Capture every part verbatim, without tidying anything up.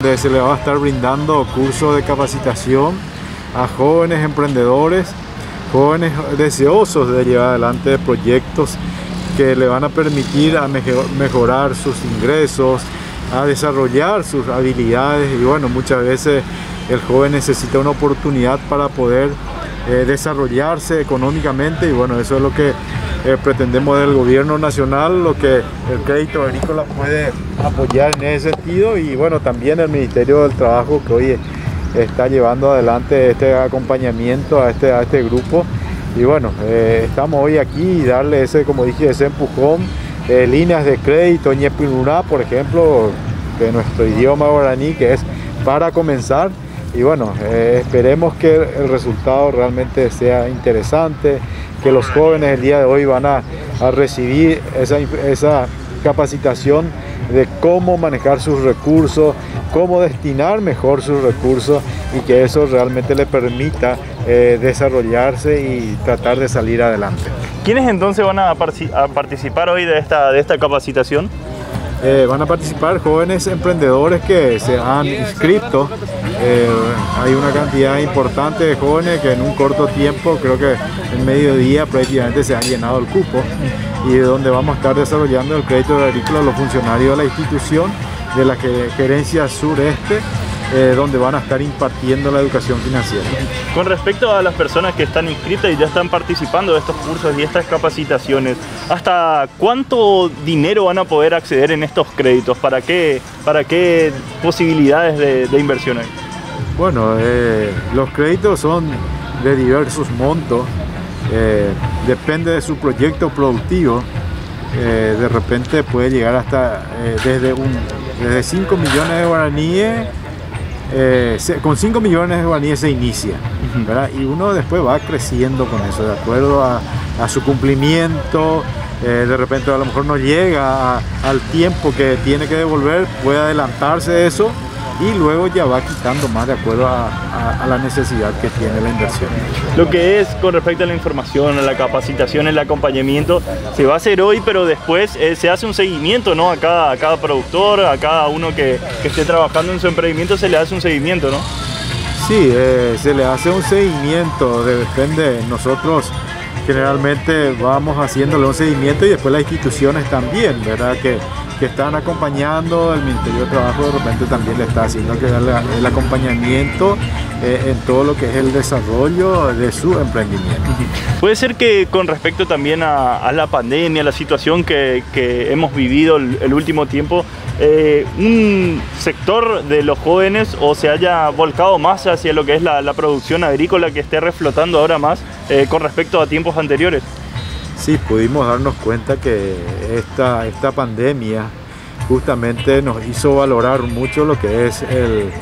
donde se le va a estar brindando cursos de capacitación a jóvenes emprendedores, jóvenes deseosos de llevar adelante proyectos que le van a permitir a mejorar sus ingresos, a desarrollar sus habilidades. Y bueno, muchas veces el joven necesita una oportunidad para poder eh, desarrollarse económicamente, y bueno, eso es lo que eh, pretendemos del gobierno nacional, lo que el Crédito Agrícola puede apoyar en ese sentido, y bueno, también el Ministerio del Trabajo, que hoy está llevando adelante este acompañamiento a este, a este grupo. Y bueno, eh, estamos hoy aquí y darle ese, como dije, ese empujón, eh, líneas de crédito, ñepinurá, por ejemplo, de nuestro idioma guaraní, que es para comenzar. Y bueno, eh, esperemos que el resultado realmente sea interesante, que los jóvenes el día de hoy van a, a recibir esa, esa capacitación de cómo manejar sus recursos, cómo destinar mejor sus recursos, y que eso realmente le permita eh, desarrollarse y tratar de salir adelante. ¿Quiénes entonces van a, a participar hoy de esta, de esta capacitación? Eh, van a participar jóvenes emprendedores que se han inscrito. Eh, hay una cantidad importante de jóvenes que en un corto tiempo, creo que en mediodía prácticamente se han llenado el cupo, y donde vamos a estar desarrollando el crédito agrícola los funcionarios de la institución, de la gerencia sureste, eh, donde van a estar impartiendo la educación financiera. Con respecto a las personas que están inscritas y ya están participando de estos cursos y estas capacitaciones, ¿hasta cuánto dinero van a poder acceder en estos créditos? ¿Para qué, para qué posibilidades de, de inversión hay? Bueno, eh, los créditos son de diversos montos, eh, depende de su proyecto productivo. Eh, de repente puede llegar hasta eh, desde, un, desde cinco millones de guaraníes, eh, se, con cinco millones de guaraníes se inicia, ¿verdad? Y uno después va creciendo con eso, de acuerdo a, a su cumplimiento. Eh, de repente a lo mejor no llega a, al tiempo que tiene que devolver, puede adelantarse de eso, y luego ya va quitando más de acuerdo a, a, a la necesidad que tiene la inversión. Lo que es con respecto a la información, a la capacitación, el acompañamiento, se va a hacer hoy, pero después eh, se hace un seguimiento, ¿no? A cada, a cada productor, a cada uno que, que esté trabajando en su emprendimiento, se le hace un seguimiento, ¿no? Sí, eh, se le hace un seguimiento, de, depende. Nosotros generalmente vamos haciéndole un seguimiento, y después las instituciones también, ¿verdad? Que, que están acompañando, el Ministerio de Trabajo de repente también le está haciendo que darle el acompañamiento eh, en todo lo que es el desarrollo de su emprendimiento. Puede ser que con respecto también a, a la pandemia, la situación que, que hemos vivido el, el último tiempo, eh, un sector de los jóvenes o se haya volcado más hacia lo que es la, la producción agrícola, que esté reflotando ahora más eh, con respecto a tiempos anteriores. Sí, pudimos darnos cuenta que esta, esta pandemia justamente nos hizo valorar mucho lo que es el,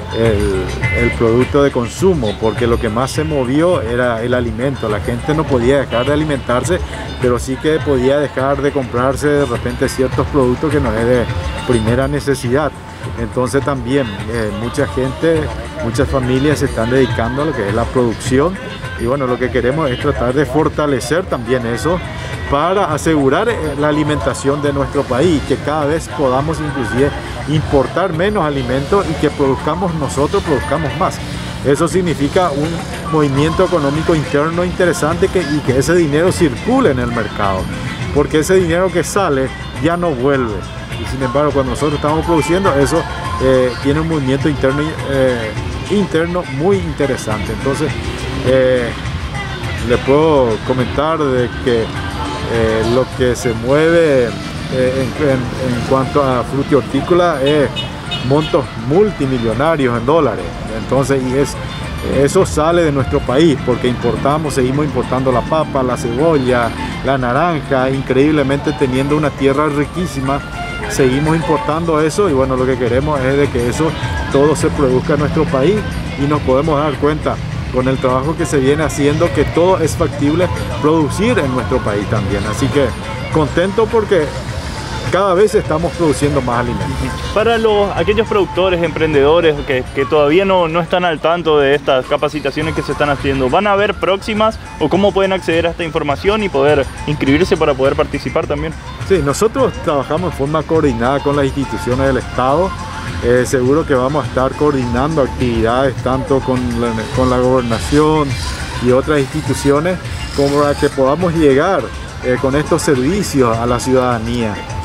el, el producto de consumo, porque lo que más se movió era el alimento. La gente no podía dejar de alimentarse, pero sí que podía dejar de comprarse de repente ciertos productos que no es de primera necesidad. Entonces también eh, mucha gente, muchas familias se están dedicando a lo que es la producción. Y bueno, lo que queremos es tratar de fortalecer también eso para asegurar la alimentación de nuestro país, que cada vez podamos inclusive importar menos alimentos y que produzcamos nosotros, produzcamos más. Eso significa un movimiento económico interno interesante, que, y que ese dinero circule en el mercado, porque ese dinero que sale ya no vuelve. Y sin embargo, cuando nosotros estamos produciendo, eso eh, tiene un movimiento interno, eh, interno muy interesante. Entonces, Eh, le puedo comentar de que eh, lo que se mueve eh, en, en, en cuanto a frutihortícola es montos multimillonarios en dólares. Entonces, y es, eso sale de nuestro país, porque importamos, seguimos importando la papa, la cebolla, la naranja, increíblemente teniendo una tierra riquísima, seguimos importando eso. Y bueno, lo que queremos es de que eso todo se produzca en nuestro país, y nos podemos dar cuenta con el trabajo que se viene haciendo que todo es factible producir en nuestro país también. Así que contento porque cada vez estamos produciendo más alimentos. Para los, aquellos productores, emprendedores que, que todavía no, no están al tanto de estas capacitaciones que se están haciendo, ¿van a haber próximas o cómo pueden acceder a esta información y poder inscribirse para poder participar también? Sí, nosotros trabajamos en forma coordinada con las instituciones del Estado. Eh, seguro que vamos a estar coordinando actividades tanto con la, con la gobernación y otras instituciones como para que podamos llegar eh, con estos servicios a la ciudadanía.